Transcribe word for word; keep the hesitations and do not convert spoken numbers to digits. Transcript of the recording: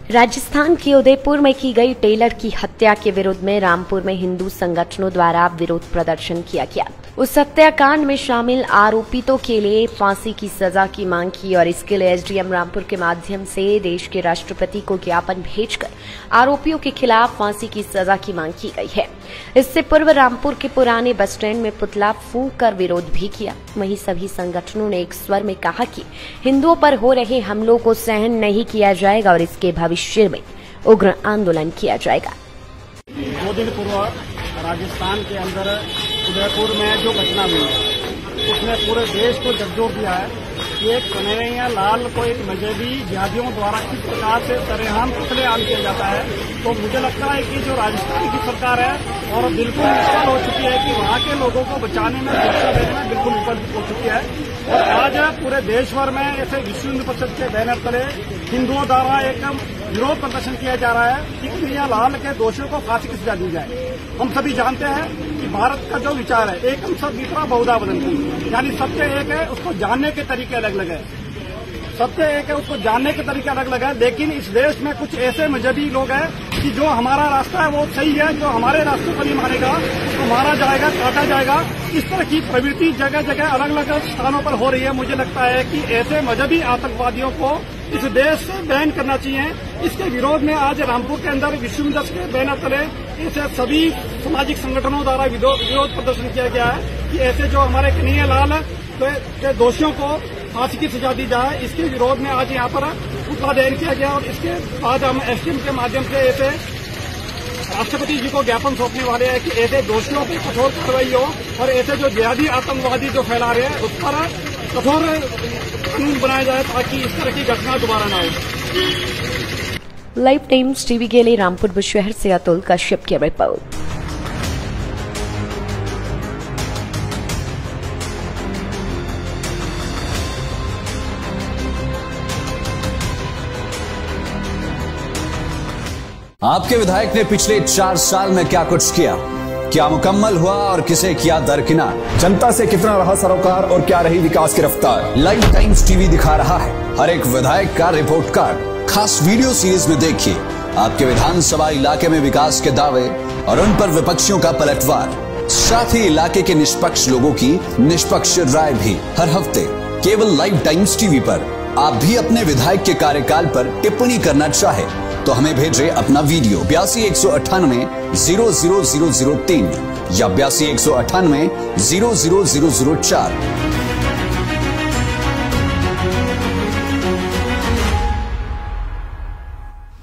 राजस्थान के उदयपुर में की गई टेलर की हत्या के विरोध में रामपुर में हिंदू संगठनों द्वारा विरोध प्रदर्शन किया गया। उस हत्याकांड में शामिल आरोपितों के लिए फांसी की सजा की मांग की और इसके लिए एसडीएम रामपुर के माध्यम से देश के राष्ट्रपति को ज्ञापन भेजकर आरोपियों के खिलाफ फांसी की सजा की मांग की गई है। इससे पूर्व रामपुर के पुराने बस स्टैंड में पुतला फूंक कर विरोध भी किया। वहीं सभी संगठनों ने एक स्वर में कहा कि हिंदुओं पर हो रहे हमलों को सहन नहीं किया जाएगा और इसके भविष्य में उग्र आंदोलन किया जाएगा। दो दिन पूर्व राजस्थान के अंदर उदयपुर में जो घटना हुई है उसने पूरे देश को झकझोर दिया है कि एक कन्हैया लाल को एक मजहबी जिहादियों द्वारा किस प्रकार से सरेआम कत्लेआम किया जाता है। तो मुझे लगता है कि जो राजस्थान की सरकार है और बिल्कुल विफल हो चुकी है कि वहाँ के लोगों को बचाने में सुरक्षा देने में बिल्कुल विफल हो चुकी है। और आज पूरे देश भर में ऐसे विश्व हिंदू परिषद के बैनर तले हिंदुओं द्वारा एक विरोध प्रदर्शन किया जा रहा है कि कन्हैया लाल के दोषियों को फांसी की सजा दी जाए। हम सभी जानते हैं कि भारत का जो विचार है एकम सब विपरा बहुधा वदंती, यानी सत्य एक है, उसको जानने के तरीके अलग अलग है। सत्य एक है, उसको जानने के तरीके अलग अलग है। लेकिन इस देश में कुछ ऐसे मजहबी लोग हैं कि जो हमारा रास्ता है वो सही है, जो हमारे रास्ते पर नहीं मानेगा उसको मारा जाएगा, काटा जाएगा। इस तरह की प्रवृत्ति जगह जगह अलग अलग स्थानों पर हो रही है। मुझे लगता है कि ऐसे मजहबी आतंकवादियों को इस देश से बैन करना चाहिए। इसके विरोध में आज रामपुर के अंदर विश्व हिंदू के बैनर तले ऐसे सभी सामाजिक संगठनों द्वारा विरोध प्रदर्शन किया गया है कि ऐसे जो हमारे कन्हैया लाल के दोषियों को फांसी की सजा दी जाए। इसके विरोध में आज यहाँ पर पुतला दहन किया गया और इसके बाद हम एसडीएम के माध्यम से ऐसे राष्ट्रपति जी को ज्ञापन सौंपने वाले हैं कि ऐसे दोषियों पर कठोर कार्रवाई हो और ऐसे जो जिहादी आतंकवादी जो फैला रहे हैं उस पर कठोर कानून बनाया जाए ताकि इस तरह की घटना दोबारा न हो। लाइव टाइम्स टीवी के लिए रामपुर बुशहर से अतुल कश्यप की रिपोर्ट। आपके विधायक ने पिछले चार साल में क्या कुछ किया, क्या मुकम्मल हुआ और किसे किया दरकिनार, जनता से कितना रहा सरोकार और क्या रही विकास की रफ्तार। लाइव टाइम्स टीवी दिखा रहा है हर एक विधायक का रिपोर्ट कार्ड। खास वीडियो सीरीज में देखिए आपके विधानसभा इलाके में विकास के दावे और उन पर विपक्षियों का पलटवार। साथ ही इलाके के निष्पक्ष लोगों की निष्पक्ष राय भी हर हफ्ते केवल लाइव टाइम्स टीवी पर। आप भी अपने विधायक के कार्यकाल पर टिप्पणी करना चाहे तो हमें भेजें अपना वीडियो बयासी एक सौ अट्ठानवे जीरो जीरो जीरो जीरो तीन या बयासी एक सौ अट्ठानवे जीरो जीरो जीरो जीरो चार।